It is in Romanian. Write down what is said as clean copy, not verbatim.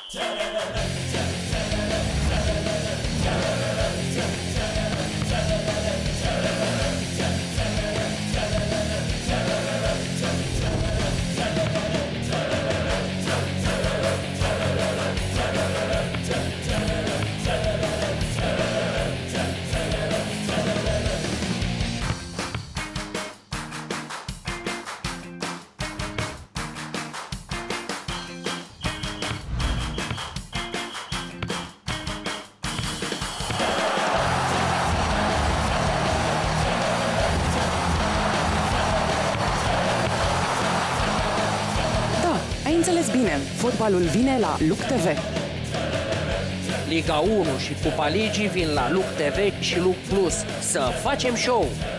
Ai înțeles bine, fotbalul vine la Look TV. Liga 1 și Cupa Ligii vin la Look TV și Look Plus. Să facem show!